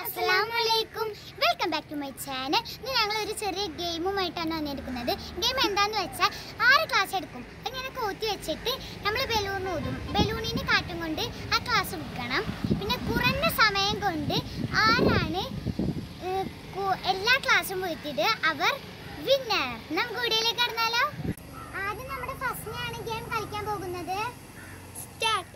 Assalamualaikum. Welcome back to my channel. ഞങ്ങൾ ഒരു ചെറിയ ഗെയിമുമായിട്ടാണ് വന്നിരിക്കുന്നത്. ഗെയിം എന്താണെന്ന് വെച്ചാൽ 6 ക്ലാസ് എടുക്കും. അങ്ങനെ കോത്തി വെച്ചിട്ട് നമ്മൾ ബലൂൺ ഊതും. ബലൂണിനെ കാറ്റും കൊണ്ട് ആ ക്ലാസ് എടുക്കണം. പിന്നെ കുറഞ്ഞ സമയം കൊണ്ട് ആരാണ് എല്ലാ ക്ലാസ്സും പോയിട്ട് അവർ വിന്നർ. നമുക്ക് വീഡിയോയിലേക്ക് കടന്നാലോ? ആദ്യം നമ്മുടെ ഫസ്റ്റിനെയാണ് ഗെയിം കളിക്കാൻ പോകുന്നത്. സ്റ്റാർട്ട്.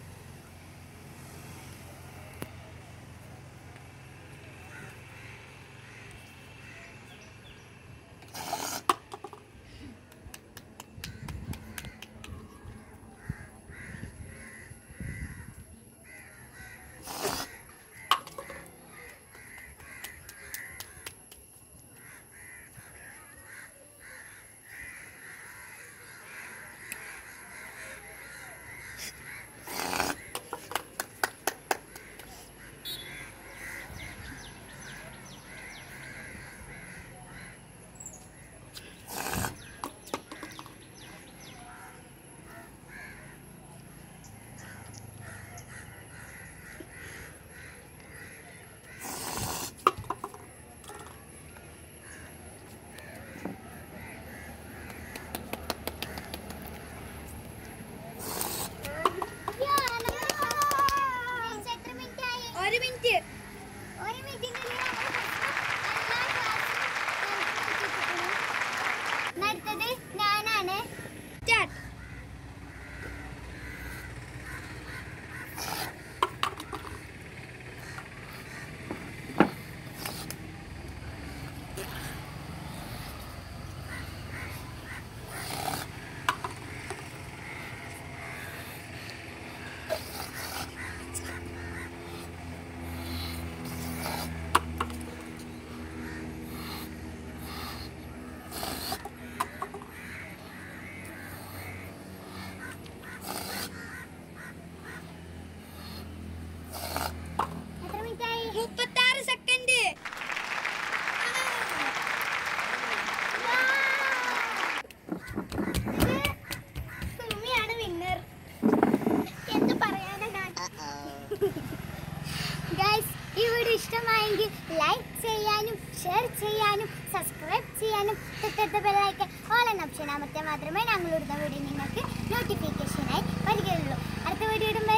ഈ വീഡിയോ ഇഷ്ടമായെങ്കിൽ ലൈക്ക് ചെയ്യാനും ഷെയർ ചെയ്യാനും സബ്സ്ക്രൈബ് ചെയ്യാനും തൊട്ടടുത്ത ബെൽ ഐക്കൺ ഓൾ എന്ന ഓപ്ഷൻ അമർത്തിയാൽ മാത്രമേ ഞങ്ങളിടുന്ന വീഡിയോ നിങ്ങൾക്ക് നോട്ടിഫിക്കേഷനായി വരികയുള്ളൂ. അടുത്ത വീഡിയോ